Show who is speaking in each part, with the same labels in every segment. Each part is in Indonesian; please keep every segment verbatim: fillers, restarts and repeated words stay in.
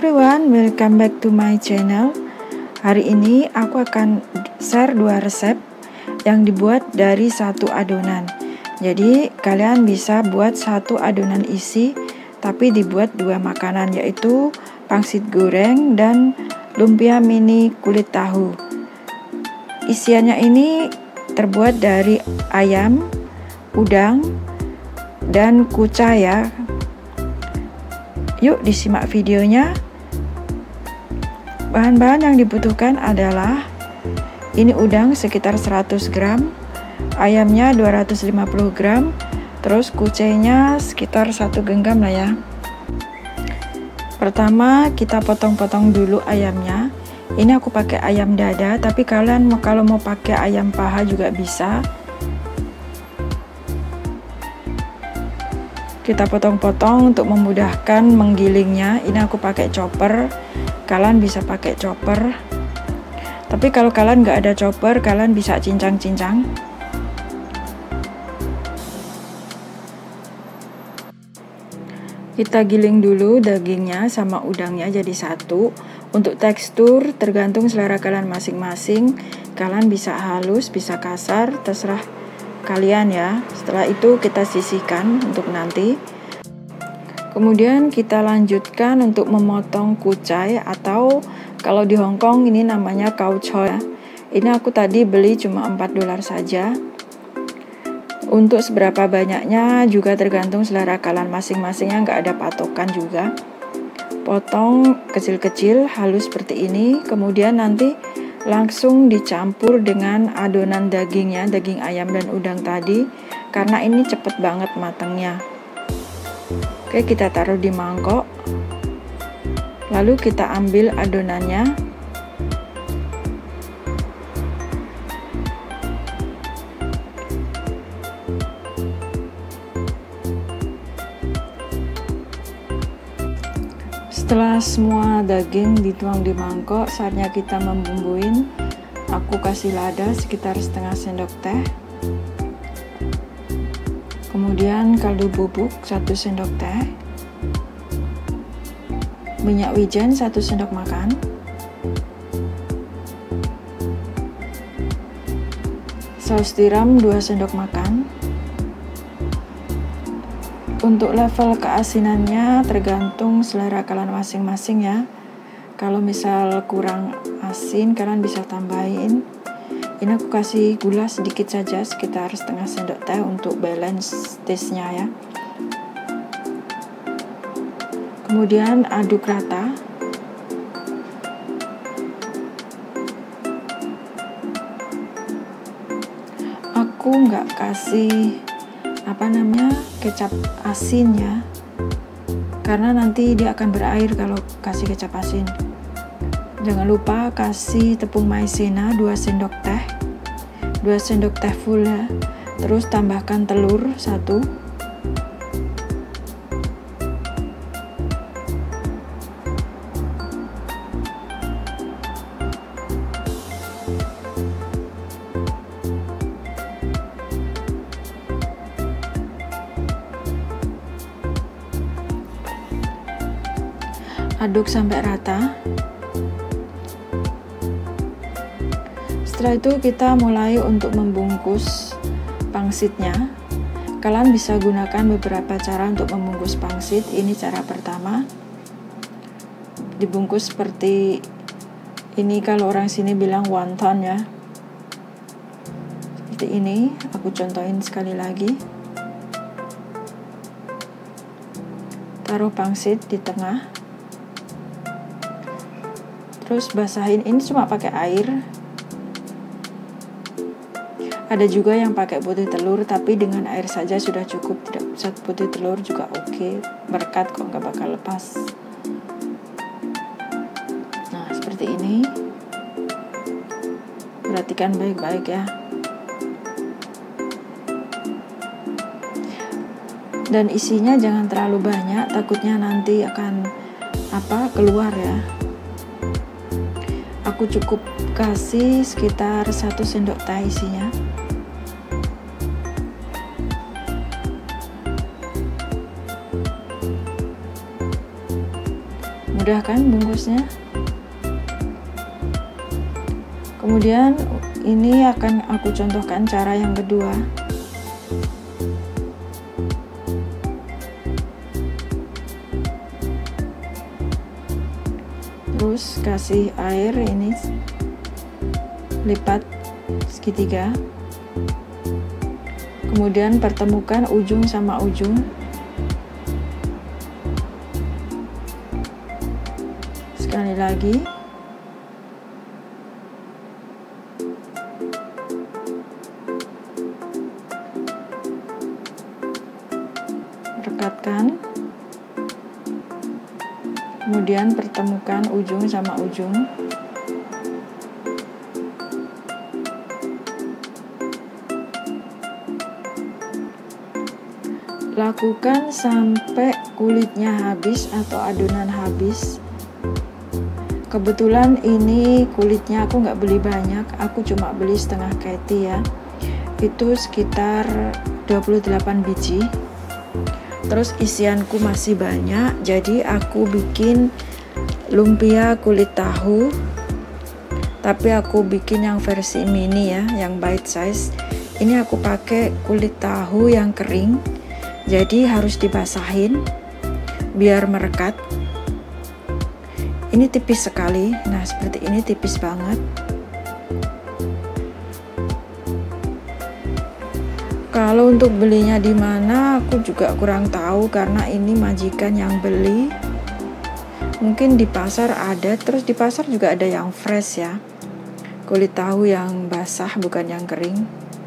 Speaker 1: everyone, welcome back to my channel. Hari ini aku akan share dua resep yang dibuat dari satu adonan. Jadi kalian bisa buat satu adonan isi tapi dibuat dua makanan, yaitu pangsit goreng dan lumpia mini kulit tahu. Isiannya ini terbuat dari ayam, udang, dan kucai ya. Yuk disimak videonya. Bahan-bahan yang dibutuhkan adalah ini udang sekitar seratus gram, ayamnya dua ratus lima puluh gram, terus kucainya sekitar satu genggam lah ya. Pertama kita potong-potong dulu ayamnya. Ini aku pakai ayam dada, tapi kalian kalau mau pakai ayam paha juga bisa. Kita potong-potong untuk memudahkan menggilingnya. Ini aku pakai chopper, kalian bisa pakai chopper, tapi kalau kalian nggak ada chopper kalian bisa cincang-cincang. Kita giling dulu dagingnya sama udangnya jadi satu. Untuk tekstur tergantung selera kalian masing-masing, kalian bisa halus bisa kasar, terserah kalian ya. Setelah itu kita sisihkan untuk nanti. Kemudian kita lanjutkan untuk memotong kucai, atau kalau di Hong Kong ini namanya kau choy. Ini aku tadi beli cuma empat dolar saja. Untuk seberapa banyaknya juga tergantung selera kalian masing-masingnya, nggak ada patokan juga. Potong kecil-kecil halus seperti ini, kemudian nanti langsung dicampur dengan adonan dagingnya, daging ayam dan udang tadi, karena ini cepet banget matangnya. Oke, kita taruh di mangkok, lalu kita ambil adonannya. Setelah semua daging dituang di mangkok, saatnya kita membumbuin. Aku kasih lada sekitar setengah sendok teh. Kemudian kaldu bubuk satu sendok teh. Minyak wijen satu sendok makan. Saus tiram dua sendok makan. Untuk level keasinannya tergantung selera kalian masing-masing ya. Kalau misal kurang asin kalian bisa tambahin. Ini aku kasih gula sedikit saja, sekitar setengah sendok teh untuk balance taste-nya ya. Kemudian aduk rata. Aku nggak kasih apa namanya kecap asin ya, karena nanti dia akan berair kalau kasih kecap asin. Jangan lupa kasih tepung maizena dua sendok teh, dua sendok teh full ya. Terus tambahkan telur satu. Aduk sampai rata. Setelah itu kita mulai untuk membungkus pangsitnya. Kalian bisa gunakan beberapa cara untuk membungkus pangsit. Ini cara pertama. Dibungkus seperti ini, kalau orang sini bilang wonton ya. Seperti ini, aku contohin sekali lagi. Taruh pangsit di tengah. Terus basahin, ini cuma pakai air. Ada juga yang pakai putih telur, tapi dengan air saja sudah cukup. Tidak usah putih telur juga oke, okay. Berkat kok, nggak bakal lepas. Nah seperti ini. Perhatikan baik-baik ya. Dan isinya jangan terlalu banyak, takutnya nanti akan apa keluar ya. Aku cukup kasih sekitar satu sendok teh isinya. Mudah kan bungkusnya? Kemudian ini akan aku contohkan cara yang kedua. Terus kasih air ini, lipat segitiga, kemudian pertemukan ujung sama ujung. Sekali lagi, rekatkan, kemudian pertemukan ujung sama ujung. Lakukan sampai kulitnya habis atau adonan habis. Kebetulan ini kulitnya aku nggak beli banyak, aku cuma beli setengah keti ya, itu sekitar dua puluh delapan biji. Terus isianku masih banyak, jadi aku bikin lumpia kulit tahu, tapi aku bikin yang versi mini ya, yang bite size. Ini aku pakai kulit tahu yang kering, jadi harus dibasahin biar merekat. Ini tipis sekali, nah seperti ini tipis banget. Kalau untuk belinya di mana aku juga kurang tahu, karena ini majikan yang beli. Mungkin di pasar ada, terus di pasar juga ada yang fresh ya, kulit tahu yang basah bukan yang kering.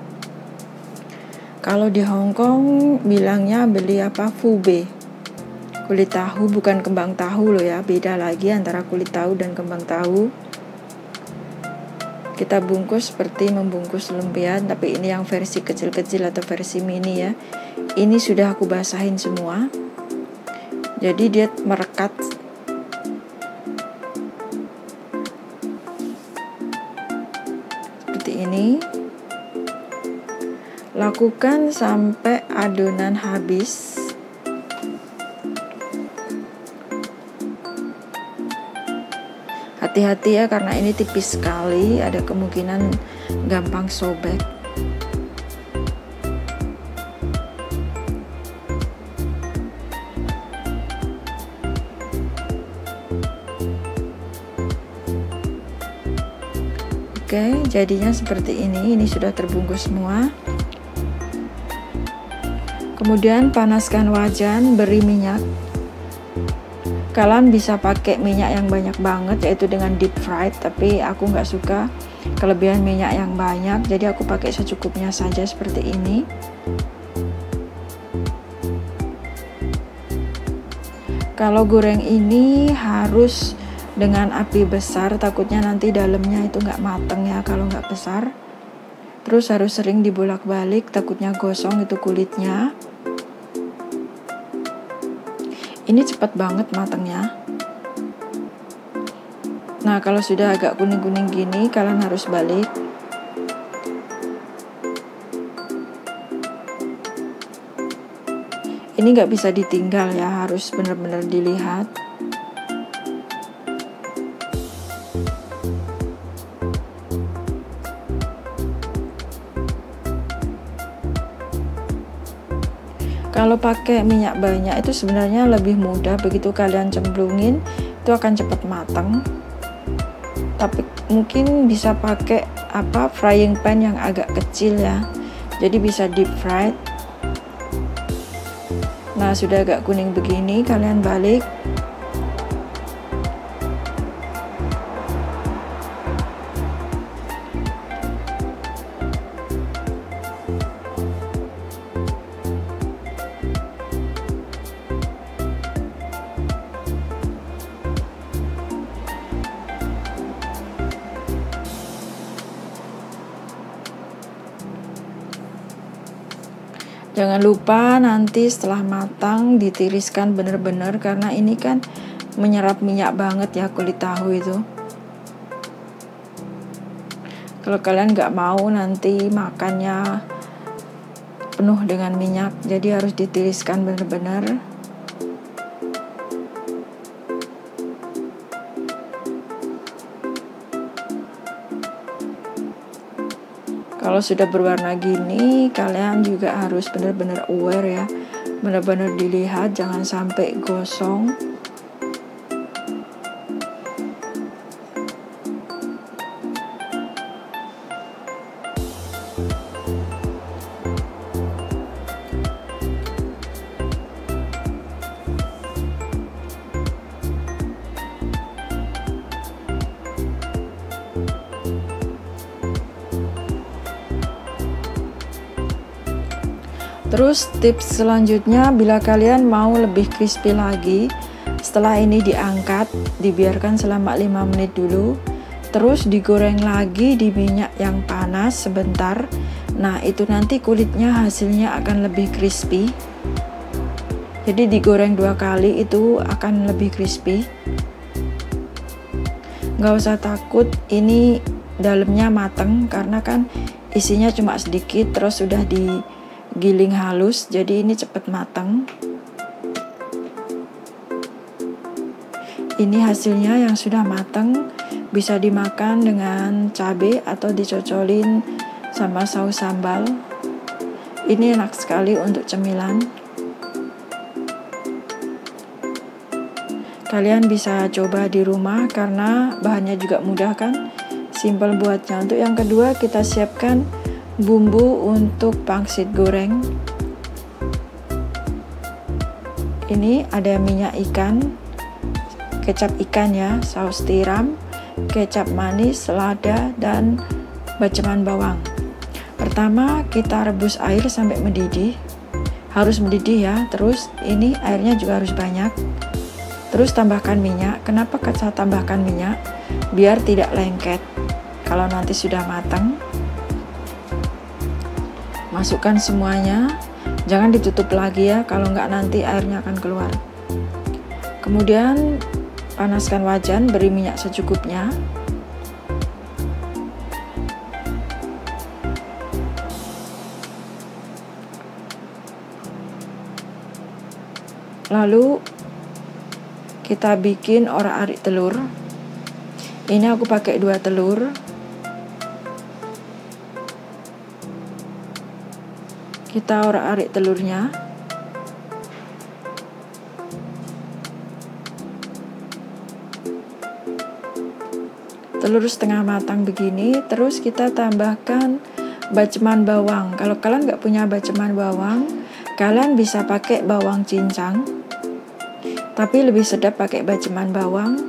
Speaker 1: Kalau di Hong Kong bilangnya beli apa, fube, kulit tahu bukan kembang tahu loh ya, beda lagi antara kulit tahu dan kembang tahu. Kita bungkus seperti membungkus lumpia, tapi ini yang versi kecil-kecil atau versi mini ya. Ini sudah aku basahin semua, jadi dia merekat. Seperti ini. Lakukan sampai adonan habis. Hati-hati ya, karena ini tipis sekali, ada kemungkinan gampang sobek. Oke, jadinya seperti ini. Ini sudah terbungkus semua. Kemudian panaskan wajan, beri minyak. Kalian bisa pakai minyak yang banyak banget, yaitu dengan deep fried, tapi aku nggak suka kelebihan minyak yang banyak, jadi aku pakai secukupnya saja seperti ini. Kalau goreng ini harus dengan api besar, takutnya nanti dalamnya itu nggak mateng ya kalau nggak besar. Terus harus sering dibolak-balik, takutnya gosong itu kulitnya. Ini cepat banget matangnya. Nah, kalau sudah agak kuning-kuning gini, kalian harus balik. Ini nggak bisa ditinggal ya, harus benar-benar dilihat. Kalau pakai minyak banyak itu sebenarnya lebih mudah, begitu kalian cemplungin itu akan cepat matang. Tapi mungkin bisa pakai apa frying pan yang agak kecil ya, jadi bisa deep fried. Nah, sudah agak kuning begini, kalian balik. Jangan lupa nanti setelah matang ditiriskan benar-benar, karena ini kan menyerap minyak banget ya kulit tahu itu. Kalau kalian nggak mau nanti makannya penuh dengan minyak, jadi harus ditiriskan benar-benar. Kalau sudah berwarna gini, kalian juga harus benar-benar aware ya, benar-benar dilihat, jangan sampai gosong. Terus tips selanjutnya, bila kalian mau lebih crispy lagi, setelah ini diangkat, dibiarkan selama lima menit dulu, terus digoreng lagi di minyak yang panas sebentar. Nah, itu nanti kulitnya hasilnya akan lebih crispy. Jadi digoreng dua kali itu akan lebih crispy. Nggak usah takut ini dalamnya mateng, karena kan isinya cuma sedikit, terus sudah di giling halus, jadi ini cepat matang. Ini hasilnya yang sudah matang, bisa dimakan dengan cabai atau dicocolin sama saus sambal. Ini enak sekali untuk cemilan. Kalian bisa coba di rumah karena bahannya juga mudah kan, simple buatnya. Untuk yang kedua, kita siapkan bumbu untuk pangsit goreng. Ini ada minyak ikan, kecap ikan ya, saus tiram, kecap manis, lada, dan baceman bawang. Pertama kita rebus air sampai mendidih, harus mendidih ya. Terus ini airnya juga harus banyak. Terus tambahkan minyak. Kenapa saya tambahkan minyak? Biar tidak lengket kalau nanti sudah matang. Masukkan semuanya, jangan ditutup lagi ya, kalau nggak nanti airnya akan keluar. Kemudian panaskan wajan, beri minyak secukupnya. Lalu kita bikin orak-arik telur. Ini aku pakai dua telur. Kita orak-arik telurnya. Telur setengah matang begini. Terus kita tambahkan baceman bawang. Kalau kalian nggak punya baceman bawang, kalian bisa pakai bawang cincang, tapi lebih sedap pakai baceman bawang.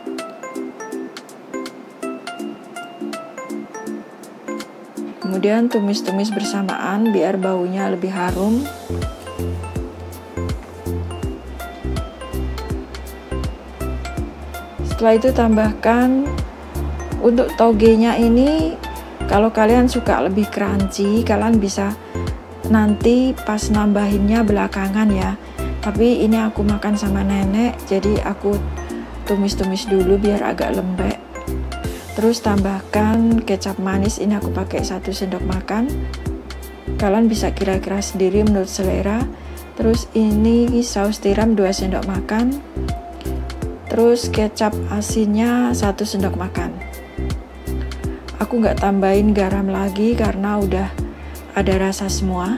Speaker 1: Kemudian tumis-tumis bersamaan biar baunya lebih harum. Setelah itu tambahkan untuk togenya ini, kalau kalian suka lebih crunchy, kalian bisa nanti pas nambahinnya belakangan ya. Tapi ini aku makan sama nenek, jadi aku tumis-tumis dulu biar agak lembek. Terus tambahkan kecap manis, ini aku pakai satu sendok makan. Kalian bisa kira-kira sendiri menurut selera. Terus ini saus tiram dua sendok makan. Terus kecap asinnya satu sendok makan. Aku nggak tambahin garam lagi karena udah ada rasa semua.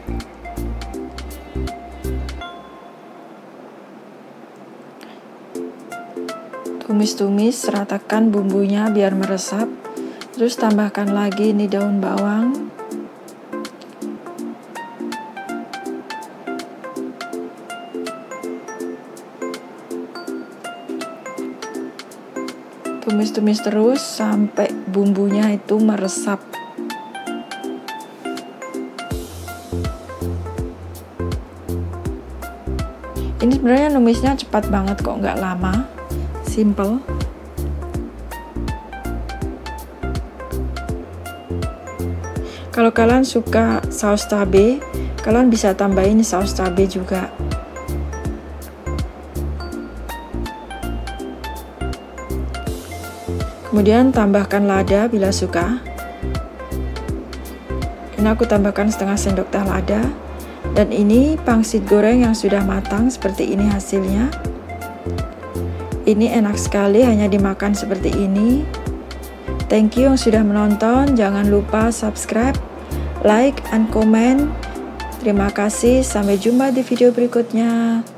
Speaker 1: Tumis-tumis, ratakan bumbunya biar meresap. Terus tambahkan lagi ini daun bawang. Tumis-tumis terus sampai bumbunya itu meresap. Ini sebenarnya numisnya cepat banget kok, nggak lama. Simple. Kalau kalian suka saus cabai, kalian bisa tambahin saus cabai juga. Kemudian tambahkan lada bila suka. Ini aku tambahkan setengah sendok teh lada. Dan ini pangsit goreng yang sudah matang, seperti ini hasilnya. Ini enak sekali, hanya dimakan seperti ini. Thank you yang sudah menonton. Jangan lupa subscribe, like, and comment. Terima kasih. Sampai jumpa di video berikutnya.